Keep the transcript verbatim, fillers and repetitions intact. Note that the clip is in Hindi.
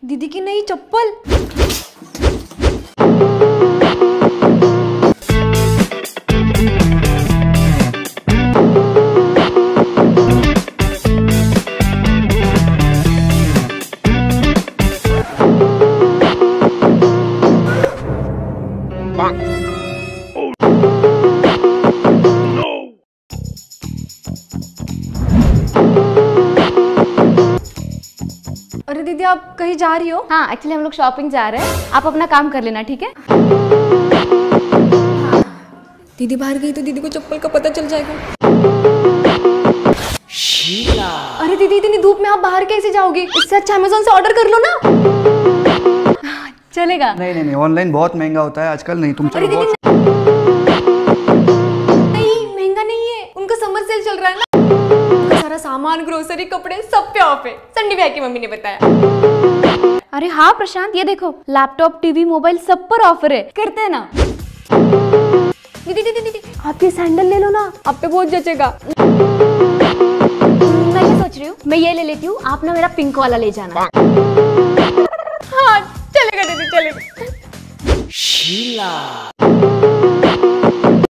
दीदी की नई चप्पल। अरे दीदी आप कहीं जा रही हो? हाँ एक्चुअली हम लोग शॉपिंग जा रहे हैं, आप अपना काम कर लेना ठीक है? दीदी बाहर गई तो दीदी को चप्पल का पता चल जाएगा। शीला। अरे दीदी इतनी धूप में आप बाहर कैसे जाओगी? इससे अच्छा अमेज़न से ऑर्डर कर लो ना। चलेगा? नहीं नहीं नहीं, ऑनलाइन बहुत महंगा होता है आजकल। नहीं तुम चलो। बहुत... नहीं महंगा नहीं है, उनका समर सेल चल रहा है ना। सारा सामान, ग्रोसरी, कपड़े सब पे ऑफ है। संडी भैया की मम्मी ने बताया। अरे हाँ प्रशांत, ये देखो लैपटॉप, टीवी, मोबाइल सब पर ऑफर है, करते हैं ना? दीदी दीदी दीदी आप ये सैंडल ले लो ना, आप पे बहुत जचेगा। मैं क्या सोच रही हूँ, मैं ये ले लेती हूँ, आप ना मेरा पिंक वाला ले जाना। हाँ चलेगा दीदी चलेगा। शीला।